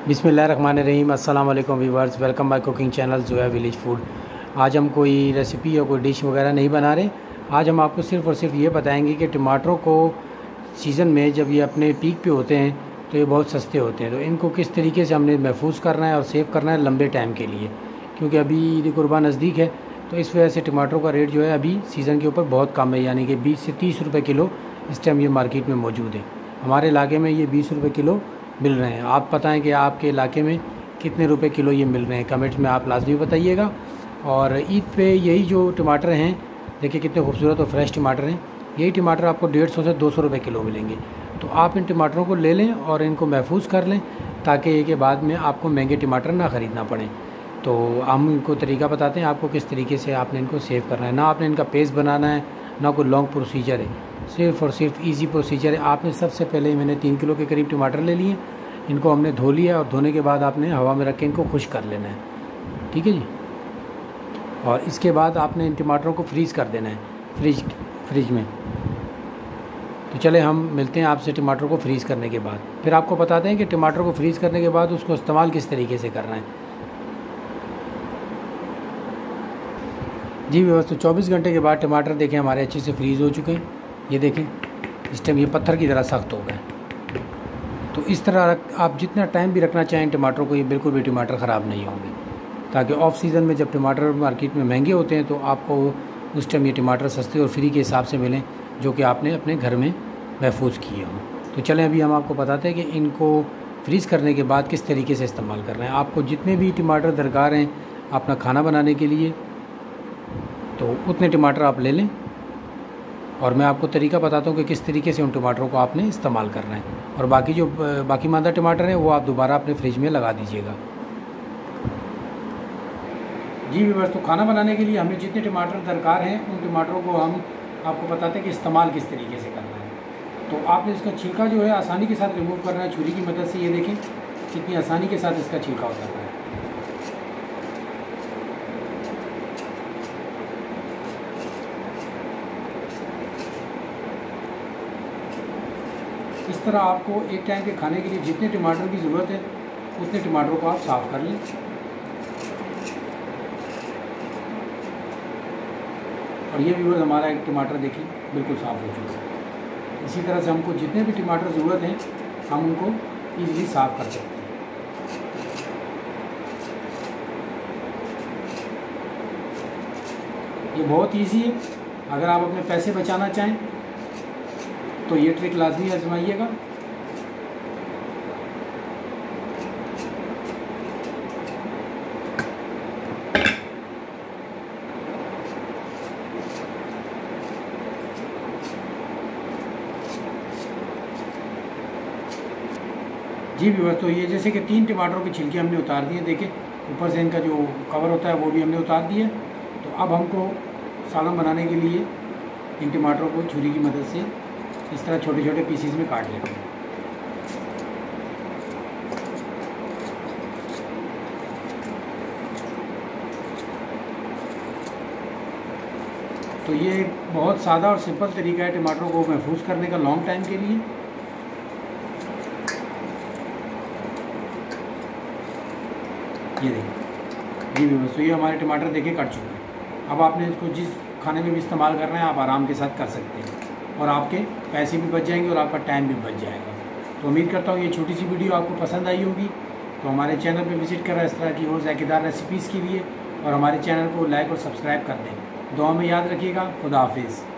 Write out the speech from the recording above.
बिस्मिल्लाहिर्रहमानिर्रहीम। अस्सलाम वालेकुम viewers, welcome by cooking channel Zoya village food. आज हम कोई रेसिपी या कोई डिश वगैरह नहीं बना रहे। आज हम आपको सिर्फ़ और सिर्फ ये बताएंगे कि टमाटरों को सीज़न में जब ये अपने पीक पे होते हैं तो ये बहुत सस्ते होते हैं, तो इनको किस तरीके से हमने महफूज करना है और सेव करना है लंबे टाइम के लिए, क्योंकि अभी ईद कुर्बान नज़दीक है। तो इस वजह से टमाटरों का रेट जो है अभी सीज़न के ऊपर बहुत कम है, यानी कि 20 से 30 रुपये किलो इस टाइम ये मार्केट में मौजूद है। हमारे इलाके में ये 20 रुपये किलो मिल रहे हैं। आप बताएं कि आपके इलाके में कितने रुपए किलो ये मिल रहे हैं, कमेंट में आप लाजमी बताइएगा। और ईद पे यही जो टमाटर हैं, देखिए कितने खूबसूरत और फ्रेश टमाटर हैं। यही टमाटर आपको 150 से 200 रुपये किलो मिलेंगे। तो आप इन टमाटरों को ले लें और इनको महफूज कर लें, ताकि के बाद में आपको महंगे टमाटर ना ख़रीदना पड़े। तो हम इनको तरीका बताते हैं आपको किस तरीके से आपने इनको सेव करना है। ना आपने इनका पेस्ट बनाना है, ना कोई लॉन्ग प्रोसीजर है, सिर्फ़ और सिर्फ इजी प्रोसीजर है। आपने सबसे पहले मैंने 3 किलो के करीब टमाटर ले लिए, इनको हमने धो लिया और धोने के बाद आपने हवा में रख के इनको खुश्क कर लेना है, ठीक है जी। और इसके बाद आपने इन टमाटरों को फ्रीज़ कर देना है फ्रिज में। तो चले हम मिलते हैं आपसे टमाटर को फ्रीज़ करने के बाद, फिर आपको बताते हैं कि टमाटर को फ्रीज़ करने के बाद उसको इस्तेमाल किस तरीके से करना है। जी व्यवस्था 24 घंटे के बाद टमाटर देखें हमारे अच्छे से फ्रीज़ हो चुके हैं। ये देखें इस टाइम ये पत्थर की तरह सख्त हो गए। तो इस तरह आप जितना टाइम भी रखना चाहें टमाटर को, ये बिल्कुल भी टमाटर ख़राब नहीं होंगे, ताकि ऑफ सीज़न में जब टमाटर मार्केट में महंगे होते हैं तो आपको उस टाइम ये टमाटर सस्ते और फ्री के हिसाब से मिलें, जो कि आपने अपने घर में महफूज किए हों। तो चलें अभी हम आपको बताते हैं कि इनको फ्रीज़ करने के बाद किस तरीके से इस्तेमाल करना है। आपको जितने भी टमाटर दरकार हैं अपना खाना बनाने के लिए, तो उतने टमाटर आप ले लें और मैं आपको तरीका बताता हूँ कि किस तरीके से उन टमाटरों को आपने इस्तेमाल करना है। और बाकी मादा टमाटर हैं वो आप दोबारा अपने फ्रिज में लगा दीजिएगा। जी व्यूअर्स, तो खाना बनाने के लिए हमें जितने टमाटर दरकार हैं उन टमाटरों को हम आपको बताते हैं कि इस्तेमाल किस तरीके से करना है। तो आपने इसका छिलका जो है आसानी के साथ रिमूव करना है छुरी की मदद से। ये देखें कितनी आसानी के साथ इसका छिलका होता है। इस तरह आपको एक टाइम के खाने के लिए जितने टमाटर की ज़रूरत है उतने टमाटरों को आप साफ़ कर लें। और ये व्यूअर्स हमारा एक टमाटर देखिए बिल्कुल साफ़ हो चुका है। इसी तरह से हमको जितने भी टमाटर ज़रूरत हैं हम उनको ईज़िली साफ़ कर सकते हैं। ये बहुत ईजी है। अगर आप अपने पैसे बचाना चाहें तो ये ट्रिक लाजमी आजमाइएगा। जी व्यूअर्स, तो ये जैसे कि 3 टमाटरों के छिलके हमने उतार दिए, देखें ऊपर से इनका जो कवर होता है वो भी हमने उतार दिया। तो अब हमको सालन बनाने के लिए इन टमाटरों को छुरी की मदद से इस तरह छोटे छोटे पीसीज में काट लेते हैं। तो ये एक बहुत सादा और सिंपल तरीका है टमाटरों को महफूज करने का लॉन्ग टाइम के लिए। ये देखिए जी व्यवस्था, ये हमारे टमाटर देखे कट चुके हैं। अब आपने इसको जिस खाने में भी इस्तेमाल करना है आप आराम के साथ कर सकते हैं और आपके पैसे भी बच जाएंगे और आपका टाइम भी बच जाएगा। तो उम्मीद करता हूँ ये छोटी सी वीडियो आपको पसंद आई होगी। तो हमारे चैनल पे विज़िट करें इस तरह की और ज़ायकेदार रेसिपीज़ के लिए, और हमारे चैनल को लाइक और सब्सक्राइब कर दें। दुआ में याद रखिएगा। खुदा हाफिज़।